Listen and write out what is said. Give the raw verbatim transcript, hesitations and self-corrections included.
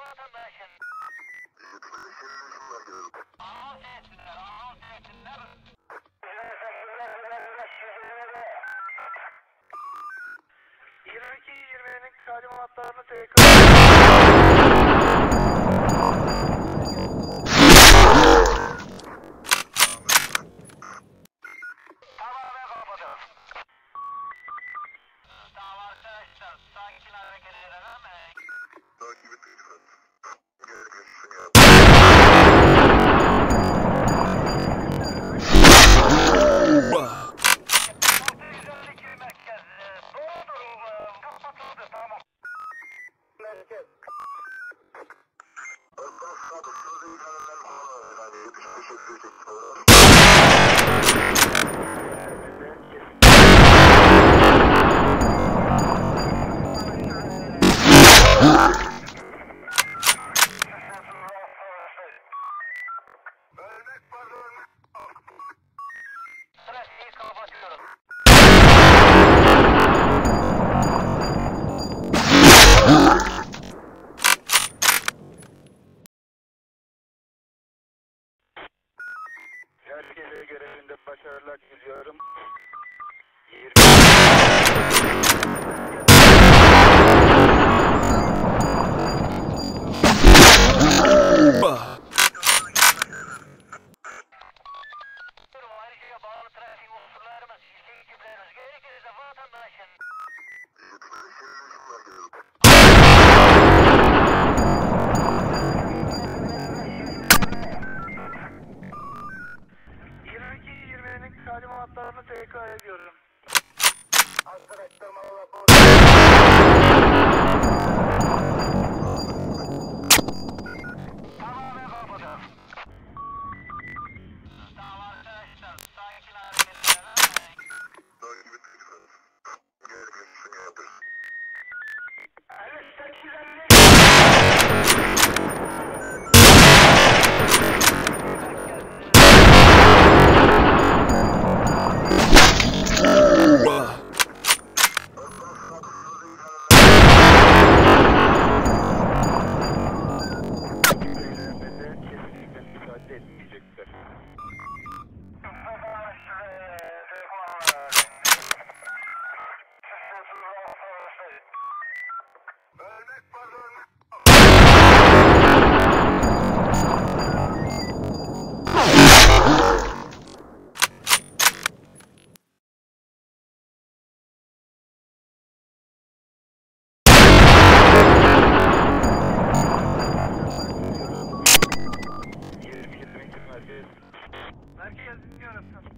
vatandaşın. Anons etsinler, anons etsinler. yirmi iki yirminin talimatlarını tekrar... Tamamen kapadım. Tamam arkadaşlar, sakin hareket edelim. Takip et lütfen. Gerekirse yap. Trafiği kapatıyorum. Herkese görevinde başarılar diliyorum. Ayrıca bağlı trafik unsurlarımız, sizin ekipleriniz gerekirse vatandaşın. yirmi iki yirminin talimatlarını tekrar ediyorum. Arkadaşlarım Allah korusun. Tamamen kapadım. Tamam arkadaşlar, sakin hareket edelim. Takip et lütfen. Gerekirse yap. Evet, sekiz elli. Kesinlikle müsaade etmeyecekler. Ölmek var, ölmek. yirmi yirmi merkez. Merkez dinliyorum.